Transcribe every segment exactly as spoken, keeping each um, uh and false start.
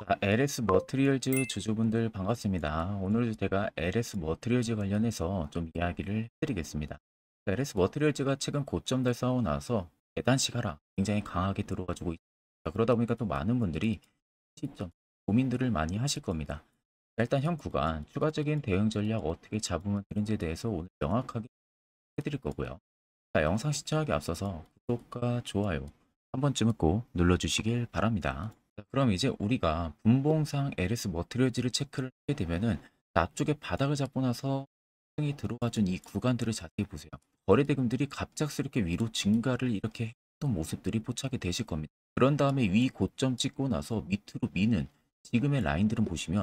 아, 엘에스 머트리얼즈 주주분들 반갑습니다. 오늘 제가 엘에스 머트리얼즈 관련해서 좀 이야기를 해드리겠습니다. 엘에스 머트리얼즈가 최근 고점 달성하고 나서 계단식 하락 굉장히 강하게 들어가지고 있다. 그러다 보니까 또 많은 분들이 시점 고민들을 많이 하실 겁니다. 일단 현 구간 추가적인 대응 전략 어떻게 잡으면 되는지에 대해서 오늘 명확하게 해드릴 거고요. 자, 영상 시청하기 앞서서 구독과 좋아요 한 번쯤은 꼭 눌러주시길 바랍니다. 자, 그럼 이제 우리가 분봉상 엘에스 머트리얼즈를 체크를 하게 되면은 앞쪽에 바닥을 잡고 나서 이 들어와준 이 구간들을 자세히 보세요. 거래대금들이 갑작스럽게 위로 증가를 이렇게 했던 모습들이 포착이 되실 겁니다. 그런 다음에 위 고점 찍고 나서 밑으로 미는 지금의 라인들은 보시면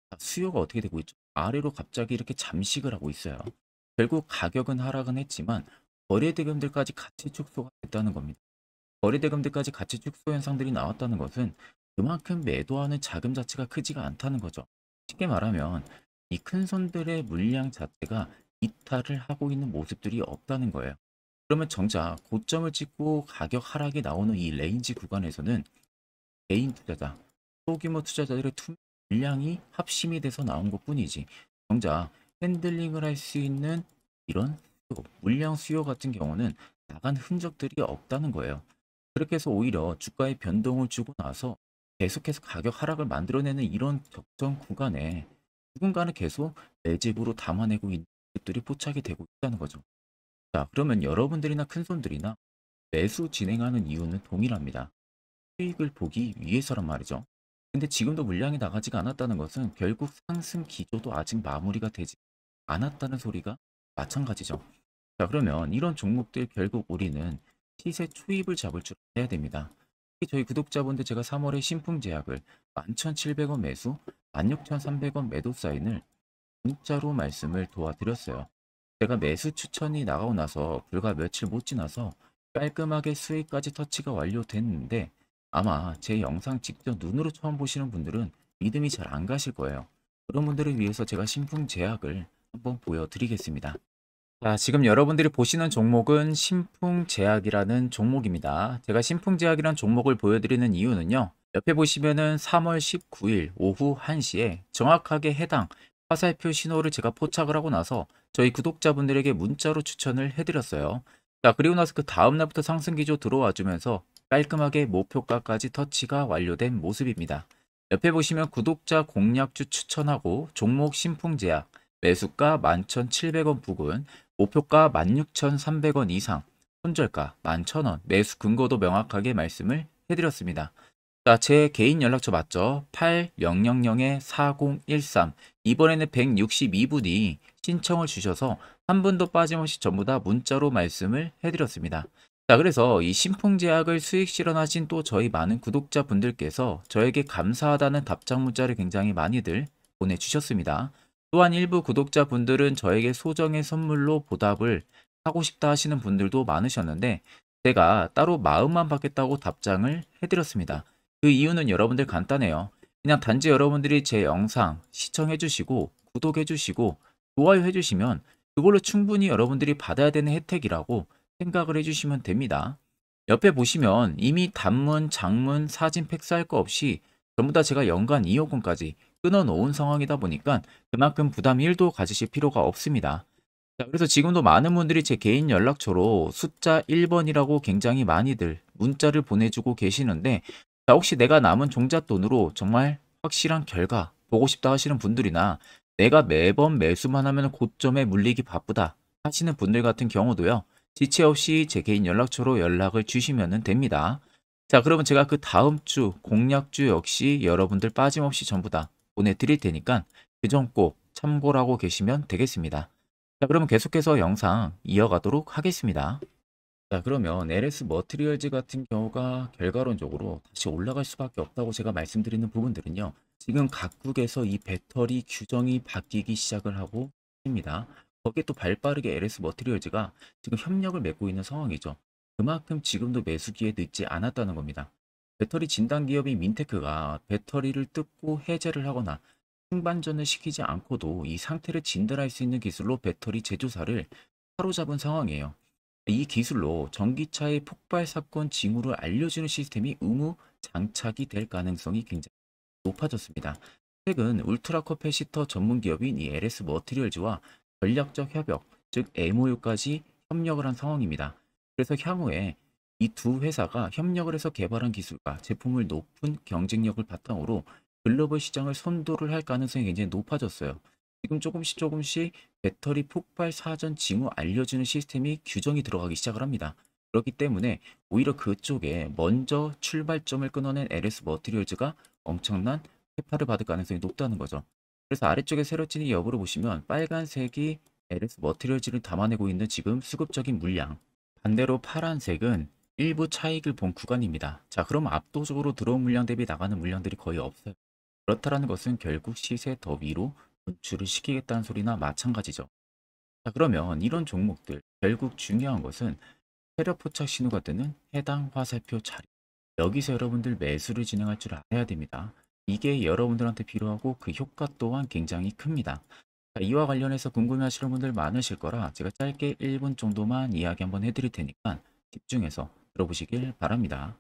수요가 어떻게 되고 있죠? 아래로 갑자기 이렇게 잠식을 하고 있어요. 결국 가격은 하락은 했지만 거래대금들까지 같이 축소가 됐다는 겁니다. 거래대금들까지 같이 축소 현상들이 나왔다는 것은 그만큼 매도하는 자금 자체가 크지가 않다는 거죠. 쉽게 말하면 이 큰 손들의 물량 자체가 이탈을 하고 있는 모습들이 없다는 거예요. 그러면 정작 고점을 찍고 가격 하락이 나오는 이 레인지 구간에서는 개인 투자자, 소규모 투자자들의 투 물량이 합심이 돼서 나온 것뿐이지 정작 핸들링을 할 수 있는 이런 수요, 물량 수요 같은 경우는 나간 흔적들이 없다는 거예요. 그렇게 해서 오히려 주가의 변동을 주고 나서 계속해서 가격 하락을 만들어내는 이런 적정 구간에 누군가는 계속 매집으로 담아내고 있는 것들이 포착이 되고 있다는 거죠. 자, 그러면 여러분들이나 큰손들이나 매수 진행하는 이유는 동일합니다. 수익을 보기 위해서란 말이죠. 근데 지금도 물량이 나가지가 않았다는 것은 결국 상승 기조도 아직 마무리가 되지 않았다는 소리가 마찬가지죠. 자, 그러면 이런 종목들 결국 우리는 시세 초입을 잡을 줄 알아야 됩니다. 특히 저희 구독자분들 제가 삼월에 신품 제약을 만 천칠백 원 매수, 만 육천삼백 원 매도 사인을 문자로 말씀을 도와드렸어요. 제가 매수 추천이 나가고 나서 불과 며칠 못 지나서 깔끔하게 수익까지 터치가 완료됐는데 아마 제 영상 직접 눈으로 처음 보시는 분들은 믿음이 잘 안 가실 거예요. 그런 분들을 위해서 제가 신품 제약을 한번 보여드리겠습니다. 자, 지금 여러분들이 보시는 종목은 신풍제약이라는 종목입니다. 제가 신풍제약이라는 종목을 보여드리는 이유는요. 옆에 보시면은 삼월 십구일 오후 한 시에 정확하게 해당 화살표 신호를 제가 포착을 하고 나서 저희 구독자분들에게 문자로 추천을 해드렸어요. 자, 그리고 나서 그 다음 날부터 상승 기조 들어와 주면서 깔끔하게 목표가까지 터치가 완료된 모습입니다. 옆에 보시면 구독자 공략주 추천하고 종목 신풍제약 매수가 만 천칠백 원 부근, 목표가 만 육천삼백 원 이상, 손절가 만 천 원, 매수 근거도 명확하게 말씀을 해드렸습니다. 자, 제 개인 연락처 맞죠? 팔공공공 사공일삼. 이번에는 백육십이 분이 신청을 주셔서 한 분도 빠짐없이 전부 다 문자로 말씀을 해드렸습니다. 자, 그래서 이 신풍제약을 수익 실현하신 또 저희 많은 구독자분들께서 저에게 감사하다는 답장 문자를 굉장히 많이들 보내주셨습니다. 또한 일부 구독자분들은 저에게 소정의 선물로 보답을 하고 싶다 하시는 분들도 많으셨는데 제가 따로 마음만 받겠다고 답장을 해드렸습니다. 그 이유는 여러분들 간단해요. 그냥 단지 여러분들이 제 영상 시청해 주시고 구독해 주시고 좋아요 해 주시면 그걸로 충분히 여러분들이 받아야 되는 혜택이라고 생각을 해 주시면 됩니다. 옆에 보시면 이미 단문, 장문, 사진 팩스할 거 없이 전부 다 제가 연간 이억 원까지 끊어 놓은 상황이다 보니까 그만큼 부담 일도 가지실 필요가 없습니다. 자, 그래서 지금도 많은 분들이 제 개인 연락처로 숫자 일 번이라고 굉장히 많이들 문자를 보내주고 계시는데 자, 혹시 내가 남은 종잣돈으로 정말 확실한 결과 보고 싶다 하시는 분들이나 내가 매번 매수만 하면 고점에 물리기 바쁘다 하시는 분들 같은 경우도요. 지체 없이 제 개인 연락처로 연락을 주시면 됩니다. 자, 그러면 제가 그 다음 주 공략주 역시 여러분들 빠짐없이 전부 다 보내드릴 테니까 그 점 꼭 참고를 하고 계시면 되겠습니다. 자, 그러면 계속해서 영상 이어가도록 하겠습니다. 자, 그러면 엘에스 머트리얼즈 같은 경우가 결과론적으로 다시 올라갈 수밖에 없다고 제가 말씀드리는 부분들은요. 지금 각국에서 이 배터리 규정이 바뀌기 시작을 하고 있습니다. 거기에 또 발빠르게 엘에스 머트리얼즈가 지금 협력을 맺고 있는 상황이죠. 그만큼 지금도 매수기에 늦지 않았다는 겁니다. 배터리 진단 기업인 민테크가 배터리를 뜯고 해제를 하거나 승반전을 시키지 않고도 이 상태를 진단할 수 있는 기술로 배터리 제조사를 사로잡은 상황이에요. 이 기술로 전기차의 폭발 사건 징후를 알려주는 시스템이 의무 장착이 될 가능성이 굉장히 높아졌습니다. 최근 울트라 커패시터 전문 기업인 이 엘에스 머티리얼즈와 전략적 협약, 즉 엠오유까지 협력을 한 상황입니다. 그래서 향후에 이 두 회사가 협력을 해서 개발한 기술과 제품을 높은 경쟁력을 바탕으로 글로벌 시장을 선도를 할 가능성이 굉장히 높아졌어요. 지금 조금씩 조금씩 배터리 폭발 사전 징후 알려주는 시스템이 규정이 들어가기 시작을 합니다. 그렇기 때문에 오히려 그쪽에 먼저 출발점을 끊어낸 엘에스 머티리얼즈가 엄청난 해파를 받을 가능성이 높다는 거죠. 그래서 아래쪽에 세로진이 여부를 보시면 빨간색이 엘에스 머티리얼즈를 담아내고 있는 지금 수급적인 물량, 반대로 파란색은 일부 차익을 본 구간입니다. 자, 그럼 압도적으로 들어온 물량 대비 나가는 물량들이 거의 없어요. 그렇다라는 것은 결국 시세 더 위로 분출을 시키겠다는 소리나 마찬가지죠. 자, 그러면 이런 종목들 결국 중요한 것은 세력 포착 신호가 뜨는 해당 화살표 자리. 여기서 여러분들 매수를 진행할 줄 알아야 됩니다. 이게 여러분들한테 필요하고 그 효과 또한 굉장히 큽니다. 자, 이와 관련해서 궁금해하시는 분들 많으실 거라 제가 짧게 일 분 정도만 이야기 한번 해드릴 테니까 집중해서 들어보시길 바랍니다.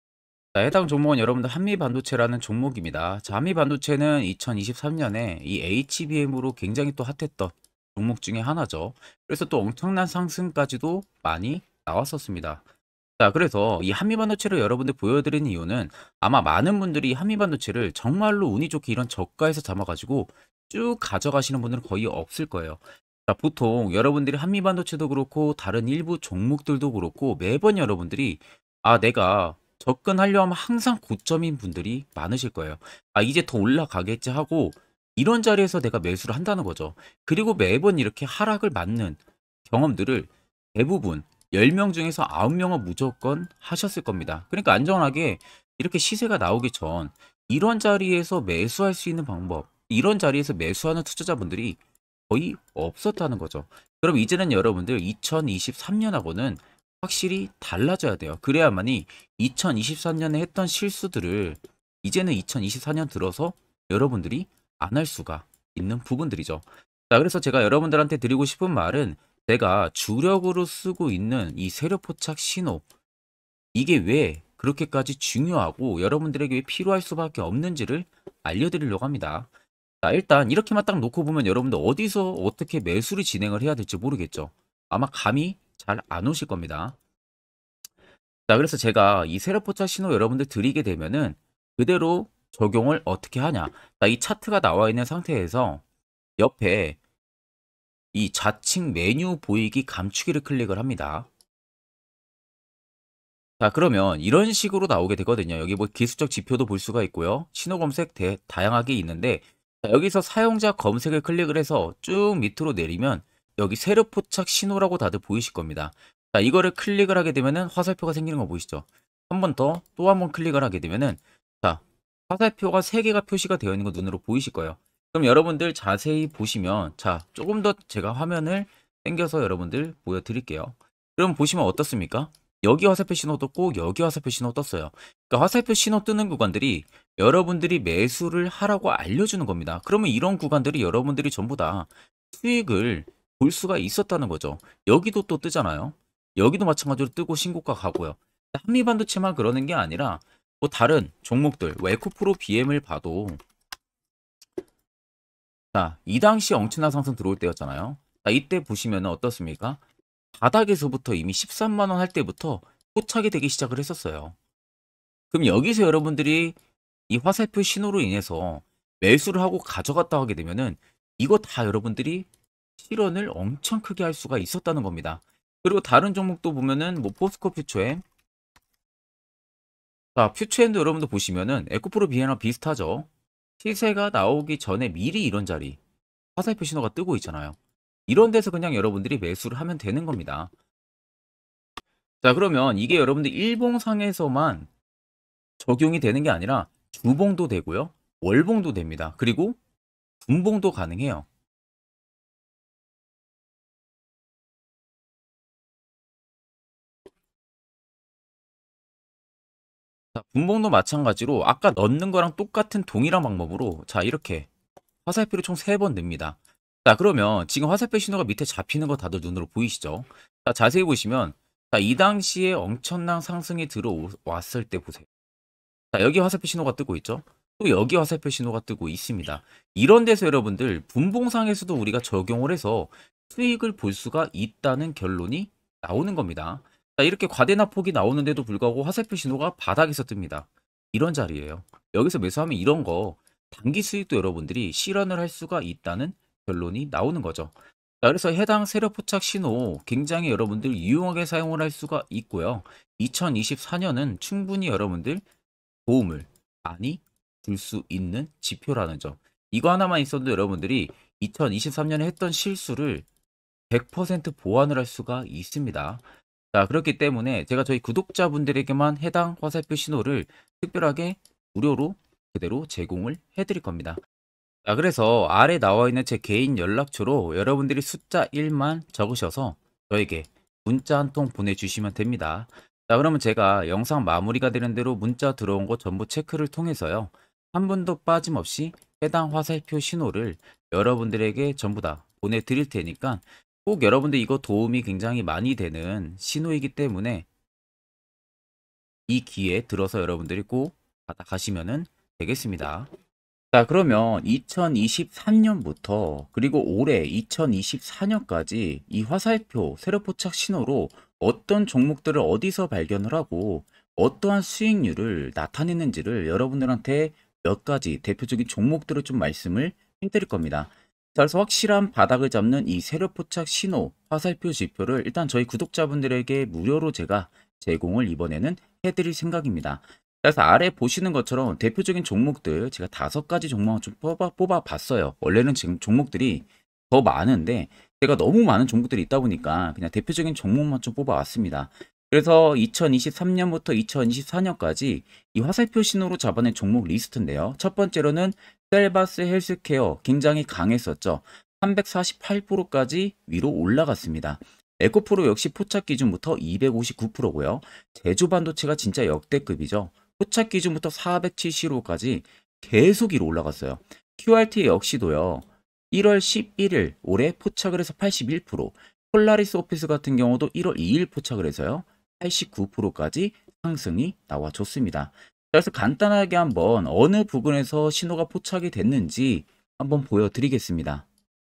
자, 해당 종목은 여러분들 한미반도체라는 종목입니다. 자, 한미반도체는 이천이십삼 년에 이 에이치비엠으로 굉장히 또 핫했던 종목 중에 하나죠. 그래서 또 엄청난 상승까지도 많이 나왔었습니다. 자, 그래서 이 한미반도체를 여러분들 보여드리는 이유는 아마 많은 분들이 한미반도체를 정말로 운이 좋게 이런 저가에서 잡아가지고 쭉 가져가시는 분들은 거의 없을 거예요. 자, 보통 여러분들이 한미반도체도 그렇고 다른 일부 종목들도 그렇고 매번 여러분들이 아, 내가 접근하려 하면 항상 고점인 분들이 많으실 거예요. 아, 이제 더 올라가겠지 하고 이런 자리에서 내가 매수를 한다는 거죠. 그리고 매번 이렇게 하락을 맞는 경험들을 대부분 열 명 중에서 아홉 명은 무조건 하셨을 겁니다. 그러니까 안전하게 이렇게 시세가 나오기 전 이런 자리에서 매수할 수 있는 방법, 이런 자리에서 매수하는 투자자분들이 거의 없었다는 거죠. 그럼 이제는 여러분들 이천이십삼 년하고는 확실히 달라져야 돼요. 그래야만이 이천이십삼 년에 했던 실수들을 이제는 이천이십사 년 들어서 여러분들이 안 할 수가 있는 부분들이죠. 자, 그래서 제가 여러분들한테 드리고 싶은 말은 제가 주력으로 쓰고 있는 이 세력 포착 신호, 이게 왜 그렇게까지 중요하고 여러분들에게 왜 필요할 수밖에 없는지를 알려드리려고 합니다. 자, 일단 이렇게만 딱 놓고 보면 여러분들 어디서 어떻게 매수를 진행을 해야 될지 모르겠죠. 아마 감이 잘 안 오실 겁니다. 자, 그래서 제가 이 세력 포착 신호 여러분들 드리게 되면은 그대로 적용을 어떻게 하냐. 자, 이 차트가 나와 있는 상태에서 옆에 이 좌측 메뉴 보이기 감추기를 클릭을 합니다. 자, 그러면 이런 식으로 나오게 되거든요. 여기 뭐 기술적 지표도 볼 수가 있고요. 신호 검색 대, 다양하게 있는데 자, 여기서 사용자 검색을 클릭을 해서 쭉 밑으로 내리면 여기 세력 포착 신호라고 다들 보이실 겁니다. 자, 이거를 클릭을 하게 되면은 화살표가 생기는 거 보이시죠? 한 번 더 또 한 번 클릭을 하게 되면은 자, 화살표가 세 개가 표시가 되어 있는 거 눈으로 보이실 거예요. 그럼 여러분들 자세히 보시면 자, 조금 더 제가 화면을 당겨서 여러분들 보여드릴게요. 그럼 보시면 어떻습니까? 여기 화살표 신호 떴고 여기 화살표 신호 떴어요. 그러니까 화살표 신호 뜨는 구간들이 여러분들이 매수를 하라고 알려주는 겁니다. 그러면 이런 구간들이 여러분들이 전부 다 수익을 볼 수가 있었다는 거죠. 여기도 또 뜨잖아요. 여기도 마찬가지로 뜨고 신고가 가고요. 한미반도체만 그러는 게 아니라 뭐 다른 종목들, 뭐 에코프로 비엠을 봐도 자, 이 당시 엄청난 상승 들어올 때였잖아요. 자, 이때 보시면 어떻습니까? 바닥에서부터 이미 십삼만 원 할 때부터 포착이 되기 시작을 했었어요. 그럼 여기서 여러분들이 이 화살표 신호로 인해서 매수를 하고 가져갔다 하게 되면은 이거 다 여러분들이 실현을 엄청 크게 할 수가 있었다는 겁니다. 그리고 다른 종목도 보면은 뭐 포스코 퓨처엠, 자, 퓨처엠도 여러분들 보시면은 에코프로 비엔나 비슷하죠. 시세가 나오기 전에 미리 이런 자리 화살표 신호가 뜨고 있잖아요. 이런 데서 그냥 여러분들이 매수를 하면 되는 겁니다. 자, 그러면 이게 여러분들 일봉상에서만 적용이 되는 게 아니라 주봉도 되고요. 월봉도 됩니다. 그리고 분봉도 가능해요. 자, 분봉도 마찬가지로 아까 넣는 거랑 똑같은 동일한 방법으로 자, 이렇게 화살표를 총 세 번 냅니다. 자, 그러면 지금 화살표 신호가 밑에 잡히는 거 다들 눈으로 보이시죠? 자, 자세히 보시면 자, 이 당시에 엄청난 상승이 들어왔을 때 보세요. 자, 여기 화살표 신호가 뜨고 있죠? 또 여기 화살표 신호가 뜨고 있습니다. 이런 데서 여러분들 분봉상에서도 우리가 적용을 해서 수익을 볼 수가 있다는 결론이 나오는 겁니다. 자, 이렇게 과대납폭이 나오는데도 불구하고 화살표 신호가 바닥에서 뜹니다. 이런 자리예요. 여기서 매수하면 이런 거 단기 수익도 여러분들이 실현을 할 수가 있다는 결론이 나오는 거죠. 자, 그래서 해당 세력 포착 신호 굉장히 여러분들 유용하게 사용을 할 수가 있고요. 이천이십사 년은 충분히 여러분들 도움을 많이 줄 수 있는 지표라는 점. 이거 하나만 있어도 여러분들이 이천이십삼 년에 했던 실수를 백 퍼센트 보완을 할 수가 있습니다. 자, 그렇기 때문에 제가 저희 구독자분들에게만 해당 화살표 신호를 특별하게 무료로 그대로 제공을 해드릴 겁니다. 자, 그래서 아래 나와 있는 제 개인 연락처로 여러분들이 숫자 일만 적으셔서 저에게 문자 한 통 보내주시면 됩니다. 자, 그러면 제가 영상 마무리가 되는 대로 문자 들어온 거 전부 체크를 통해서요. 한 분도 빠짐없이 해당 화살표 신호를 여러분들에게 전부 다 보내드릴 테니까 꼭 여러분들 이거 도움이 굉장히 많이 되는 신호이기 때문에 이 기회에 들어서 여러분들이 꼭 받아가시면 되겠습니다. 자, 그러면 이천이십삼 년부터 그리고 올해 이천이십사 년까지 이 화살표 세력 포착 신호로 어떤 종목들을 어디서 발견을 하고 어떠한 수익률을 나타내는지를 여러분들한테 몇 가지 대표적인 종목들을 좀 말씀을 해드릴 겁니다. 자, 그래서 확실한 바닥을 잡는 이 세력 포착 신호 화살표 지표를 일단 저희 구독자분들에게 무료로 제가 제공을 이번에는 해드릴 생각입니다. 그래서 아래 보시는 것처럼 대표적인 종목들 제가 다섯 가지 종목을 좀 뽑아, 뽑아 봤어요. 원래는 지금 종목들이 더 많은데 제가 너무 많은 종목들이 있다 보니까 그냥 대표적인 종목만 좀 뽑아 왔습니다. 그래서 이천이십삼 년부터 이천이십사 년까지 이 화살표 신호로 잡아낸 종목 리스트인데요. 첫 번째로는 셀바스 헬스케어 굉장히 강했었죠. 삼백사십팔 퍼센트까지 위로 올라갔습니다. 에코프로 역시 포착 기준부터 이백오십구 퍼센트고요. 제주반도체가 진짜 역대급이죠. 포착 기준부터 사백칠십오까지 계속 위로 올라갔어요. 큐알티 역시도요. 일월 십일일 올해 포착을 해서 팔십일 퍼센트, 폴라리스 오피스 같은 경우도 일월 이일 포착을 해서요. 팔십구 퍼센트까지 상승이 나와줬습니다. 그래서 간단하게 한번 어느 부분에서 신호가 포착이 됐는지 한번 보여드리겠습니다.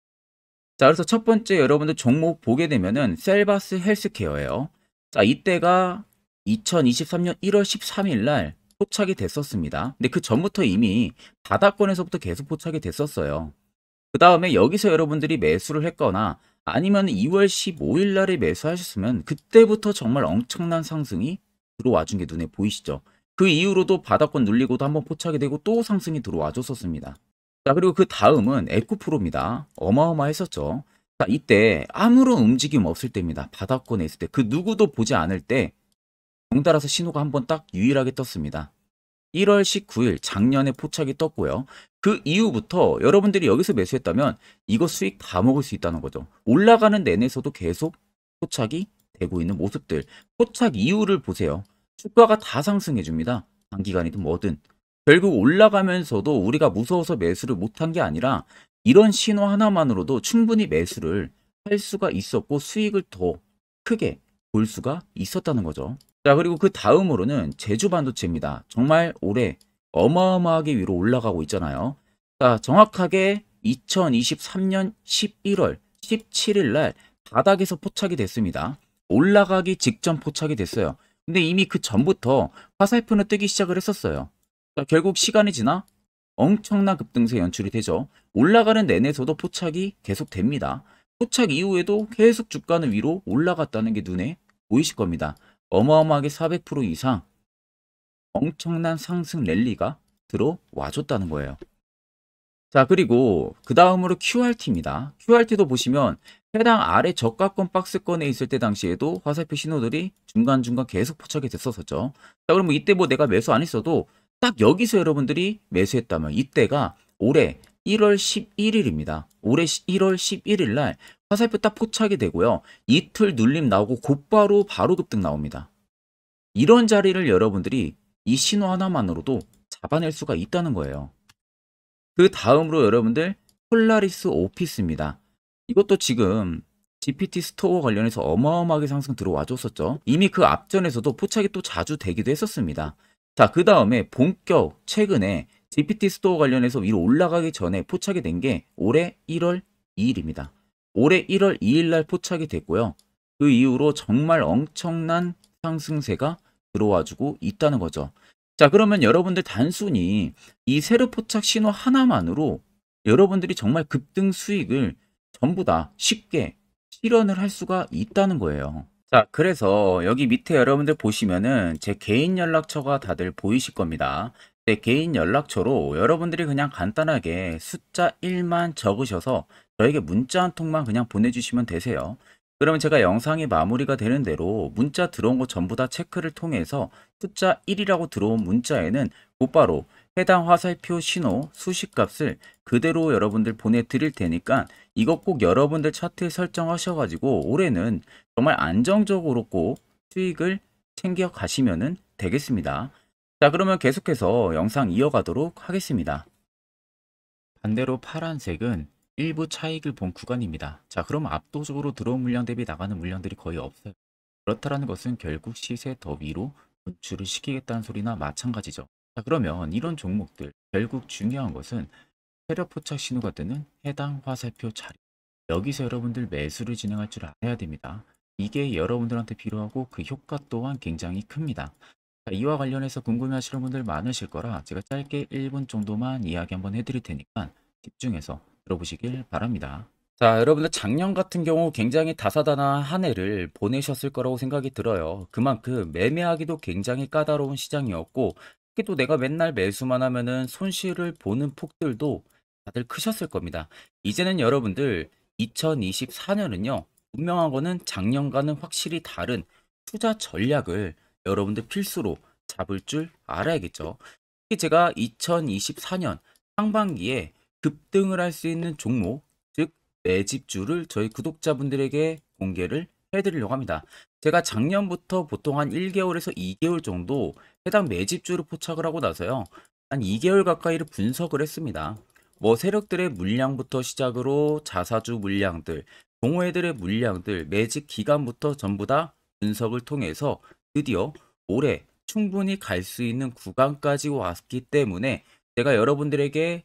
자, 그래서 첫 번째 여러분들 종목 보게 되면은 셀바스 헬스케어예요. 자, 이때가 이천이십삼 년 일월 십삼일 날 포착이 됐었습니다. 근데 그 전부터 이미 바닥권에서부터 계속 포착이 됐었어요. 그 다음에 여기서 여러분들이 매수를 했거나 아니면 이월 십오일 날에 매수하셨으면 그때부터 정말 엄청난 상승이 들어와 준 게 눈에 보이시죠? 그 이후로도 바닥권 눌리고도 한번 포착이 되고 또 상승이 들어와 줬었습니다. 자, 그리고 그 다음은 에코프로입니다. 어마어마했었죠. 자, 이때 아무런 움직임 없을 때입니다. 바닥권에 있을 때. 그 누구도 보지 않을 때 덩달아서 신호가 한번 딱 유일하게 떴습니다. 일월 십구일 작년에 포착이 떴고요. 그 이후부터 여러분들이 여기서 매수했다면 이거 수익 다 먹을 수 있다는 거죠. 올라가는 내내서도 계속 포착이 되고 있는 모습들. 포착 이후를 보세요. 주가가 다 상승해 줍니다. 단기간이든 뭐든. 결국 올라가면서도 우리가 무서워서 매수를 못한 게 아니라 이런 신호 하나만으로도 충분히 매수를 할 수가 있었고 수익을 더 크게 볼 수가 있었다는 거죠. 자, 그리고 그 다음으로는 제주반도체입니다. 정말 올해 어마어마하게 위로 올라가고 있잖아요. 자, 정확하게 이천이십삼 년 십일월 십칠일 날 바닥에서 포착이 됐습니다. 올라가기 직전 포착이 됐어요. 근데 이미 그 전부터 화살표는 뜨기 시작을 했었어요. 자, 결국 시간이 지나 엄청난 급등세 연출이 되죠. 올라가는 내내서도 포착이 계속 됩니다. 포착 이후에도 계속 주가는 위로 올라갔다는 게 눈에 보이실 겁니다. 어마어마하게 사백 퍼센트 이상 엄청난 상승 랠리가 들어와 줬다는 거예요. 자, 그리고 그 다음으로 큐알티입니다. 큐알티도 보시면 해당 아래 저가권 박스권에 있을 때 당시에도 화살표 신호들이 중간중간 계속 포착이 됐었었죠. 자, 그러면 이때 뭐 내가 매수 안 했어도 딱 여기서 여러분들이 매수했다면 이때가 올해 일월 십일일입니다. 올해 일월 십일일 날 화살표 딱 포착이 되고요. 이틀 눌림 나오고 곧바로 바로 급등 나옵니다. 이런 자리를 여러분들이 이 신호 하나만으로도 잡아낼 수가 있다는 거예요. 그 다음으로 여러분들 폴라리스 오피스입니다. 이것도 지금 지피티 스토어 관련해서 어마어마하게 상승 들어와 줬었죠. 이미 그 앞전에서도 포착이 또 자주 되기도 했었습니다. 자, 그 다음에 본격 최근에 지피티 스토어 관련해서 위로 올라가기 전에 포착이 된 게 올해 일월 이일입니다. 올해 일월 이일 날 포착이 됐고요. 그 이후로 정말 엄청난 상승세가 들어와주고 있다는 거죠. 자, 그러면 여러분들 단순히 이 세력 포착 신호 하나만으로 여러분들이 정말 급등 수익을 전부 다 쉽게 실현을 할 수가 있다는 거예요. 자, 그래서 여기 밑에 여러분들 보시면은 제 개인 연락처가 다들 보이실 겁니다. 제 개인 연락처로 여러분들이 그냥 간단하게 숫자 일만 적으셔서 저에게 문자 한 통만 그냥 보내주시면 되세요. 그러면 제가 영상이 마무리가 되는 대로 문자 들어온 거 전부 다 체크를 통해서 숫자 일이라고 들어온 문자에는 곧바로 해당 화살표 신호 수식값을 그대로 여러분들 보내드릴 테니까 이거 꼭 여러분들 차트에 설정하셔가지고 올해는 정말 안정적으로 꼭 수익을 챙겨 가시면 되겠습니다. 자, 그러면 계속해서 영상 이어가도록 하겠습니다. 반대로 파란색은 일부 차익을 본 구간입니다. 자, 그럼 압도적으로 들어온 물량 대비 나가는 물량들이 거의 없어요. 그렇다는 것은 결국 시세 더 위로 분출을 시키겠다는 소리나 마찬가지죠. 자, 그러면 이런 종목들 결국 중요한 것은 세력 포착 신호가 뜨는 해당 화살표 자리, 여기서 여러분들 매수를 진행할 줄 알아야 됩니다. 이게 여러분들한테 필요하고 그 효과 또한 굉장히 큽니다. 자, 이와 관련해서 궁금해하시는 분들 많으실 거라 제가 짧게 일 분 정도만 이야기 한번 해드릴 테니까 집중해서 들어보시길 바랍니다. 자, 여러분들 작년 같은 경우 굉장히 다사다난한 한 해를 보내셨을 거라고 생각이 들어요. 그만큼 매매하기도 굉장히 까다로운 시장이었고, 특히 또 내가 맨날 매수만 하면은 손실을 보는 폭들도 다들 크셨을 겁니다. 이제는 여러분들 이천이십사 년은요, 분명한 거는 작년과는 확실히 다른 투자 전략을 여러분들 필수로 잡을 줄 알아야겠죠. 특히 제가 이천이십사 년 상반기에 급등을 할 수 있는 종목, 즉 매집주를 저희 구독자분들에게 공개를 해드리려고 합니다. 제가 작년부터 보통 한 일 개월에서 이 개월 정도 해당 매집주를 포착을 하고 나서요, 한 이 개월 가까이를 분석을 했습니다. 뭐 세력들의 물량부터 시작으로 자사주 물량들, 동호회들의 물량들, 매집 기간부터 전부 다 분석을 통해서 드디어 올해 충분히 갈 수 있는 구간까지 왔기 때문에 제가 여러분들에게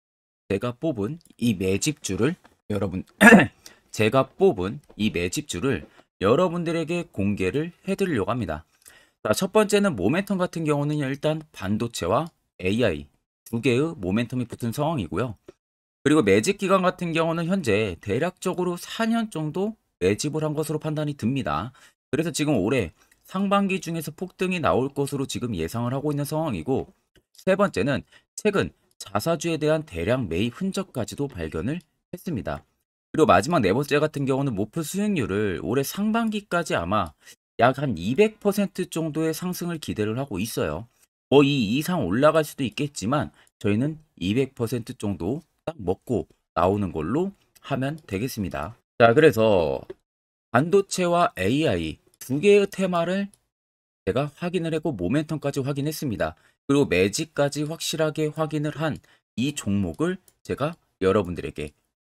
제가 뽑은 이 매집주를 여러분 제가 뽑은 이 매집주를 여러분들에게 공개를 해드리려고 합니다. 자, 첫 번째는 모멘텀 같은 경우는 일단 반도체와 에이아이 두 개의 모멘텀이 붙은 상황이고요. 그리고 매집 기간 같은 경우는 현재 대략적으로 사 년 정도 매집을 한 것으로 판단이 듭니다. 그래서 지금 올해 상반기 중에서 폭등이 나올 것으로 지금 예상을 하고 있는 상황이고, 세 번째는 최근 자사주에 대한 대량 매입 흔적까지도 발견을 했습니다. 그리고 마지막 네 번째 같은 경우는 목표 수익률을 올해 상반기까지 아마 약 한 이백 퍼센트 정도의 상승을 기대를 하고 있어요. 뭐 이 이상 올라갈 수도 있겠지만 저희는 이백 퍼센트 정도 딱 먹고 나오는 걸로 하면 되겠습니다. 자, 그래서 반도체와 에이아이 두 개의 테마를 제가 확인을 했고 모멘텀까지 확인했습니다. 그리고 매직까지 확실하게 확인을 한 이 종목을 제가 여러분들에게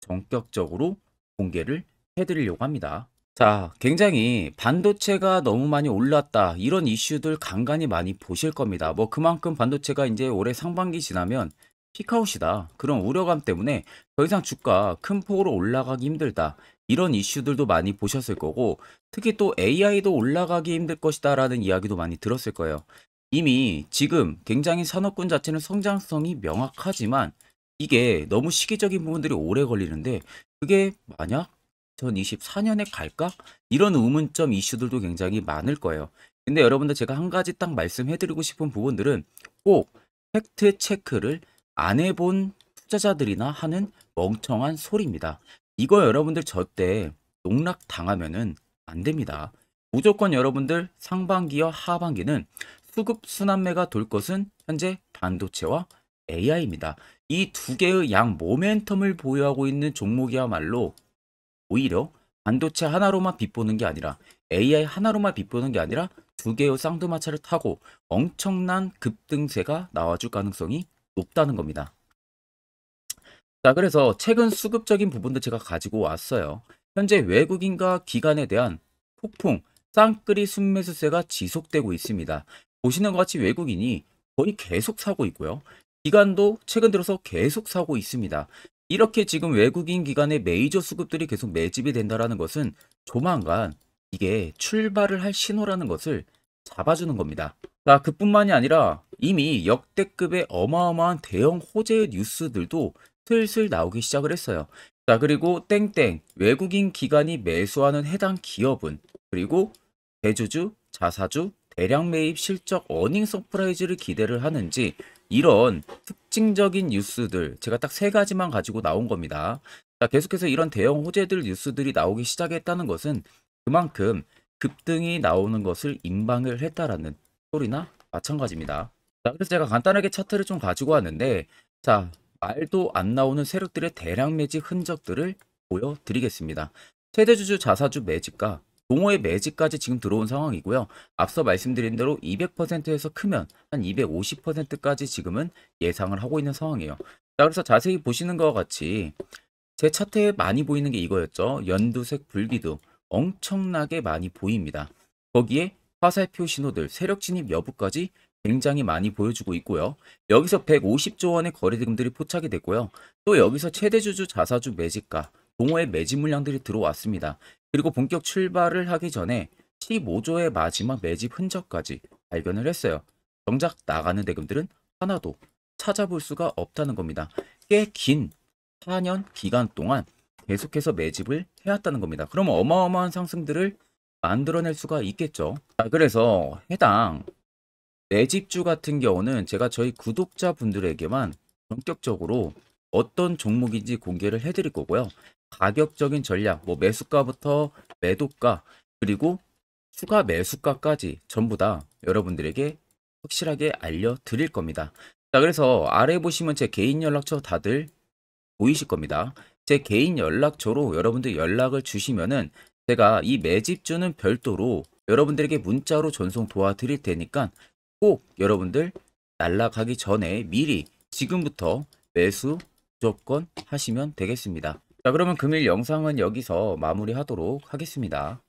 전격적으로 공개를 해드리려고 합니다. 자, 굉장히 반도체가 너무 많이 올랐다, 이런 이슈들 간간히 많이 보실 겁니다. 뭐 그만큼 반도체가 이제 올해 상반기 지나면 피크아웃이다, 그런 우려감 때문에 더 이상 주가 큰 폭으로 올라가기 힘들다, 이런 이슈들도 많이 보셨을 거고, 특히 또 에이아이도 올라가기 힘들 것이다 라는 이야기도 많이 들었을 거예요. 이미 지금 굉장히 산업군 자체는 성장성이 명확하지만 이게 너무 시기적인 부분들이 오래 걸리는데 그게 만약 이천이십사 년에 갈까? 이런 의문점 이슈들도 굉장히 많을 거예요. 근데 여러분들 제가 한 가지 딱 말씀해드리고 싶은 부분들은 꼭 팩트 체크를 안 해본 투자자들이나 하는 멍청한 소리입니다. 이거 여러분들 저때 농락 당하면은 안 됩니다. 무조건 여러분들 상반기와 하반기는 수급 순환매가 돌 것은 현재 반도체와 에이아이입니다. 이 두 개의 양 모멘텀을 보유하고 있는 종목이야말로 오히려 반도체 하나로만 빗보는 게 아니라 에이아이 하나로만 빗보는 게 아니라 두 개의 쌍두마차를 타고 엄청난 급등세가 나와줄 가능성이 높다는 겁니다. 자, 그래서 최근 수급적인 부분도 제가 가지고 왔어요. 현재 외국인과 기관에 대한 폭풍 쌍끌이 순매수세가 지속되고 있습니다. 보시는 것 같이 외국인이 거의 계속 사고 있고요. 기관도 최근 들어서 계속 사고 있습니다. 이렇게 지금 외국인 기관의 메이저 수급들이 계속 매집이 된다라는 것은 조만간 이게 출발을 할 신호라는 것을 잡아주는 겁니다. 자, 그뿐만이 아니라 이미 역대급의 어마어마한 대형 호재의 뉴스들도 슬슬 나오기 시작을 했어요. 자, 그리고 땡땡 외국인 기관이 매수하는 해당 기업은, 그리고 대주주, 자사주, 대량 매입 실적 어닝 서프라이즈를 기대를 하는지, 이런 특징적인 뉴스들 제가 딱 세 가지만 가지고 나온 겁니다. 자, 계속해서 이런 대형 호재들 뉴스들이 나오기 시작했다는 것은 그만큼 급등이 나오는 것을 임방을 했다라는 소리나 마찬가지입니다. 자, 그래서 제가 간단하게 차트를 좀 가지고 왔는데, 자, 말도 안 나오는 세력들의 대량 매집 흔적들을 보여드리겠습니다. 최대주주 자사주 매집과 동호회 매집까지 지금 들어온 상황이고요. 앞서 말씀드린 대로 이백 퍼센트에서 크면 한 이백오십 퍼센트까지 지금은 예상을 하고 있는 상황이에요. 자, 그래서 자세히 보시는 것과 같이 제 차트에 많이 보이는 게 이거였죠. 연두색 불기둥 엄청나게 많이 보입니다. 거기에 화살표 신호들, 세력 진입 여부까지 굉장히 많이 보여주고 있고요. 여기서 백오십조 원의 거래대금들이 포착이 됐고요. 또 여기서 최대주주 자사주 매집가, 동호회 매집 물량들이 들어왔습니다. 그리고 본격 출발을 하기 전에 십오조의 마지막 매집 흔적까지 발견을 했어요. 정작 나가는 대금들은 하나도 찾아볼 수가 없다는 겁니다. 꽤 긴 사 년 기간 동안 계속해서 매집을 해왔다는 겁니다. 그럼 어마어마한 상승들을 만들어낼 수가 있겠죠. 자, 그래서 해당 매집주 같은 경우는 제가 저희 구독자분들에게만 본격적으로 어떤 종목인지 공개를 해드릴 거고요. 가격적인 전략, 뭐 매수가부터 매도가, 그리고 추가 매수가까지 전부 다 여러분들에게 확실하게 알려드릴 겁니다. 자, 그래서 아래 보시면 제 개인 연락처 다들 보이실 겁니다. 제 개인 연락처로 여러분들 연락을 주시면은 제가 이 매집주는 별도로 여러분들에게 문자로 전송 도와드릴 테니까 꼭 여러분들 날라가기 전에 미리 지금부터 매수 무조건 하시면 되겠습니다. 자, 그러면 금일 영상은 여기서 마무리하도록 하겠습니다.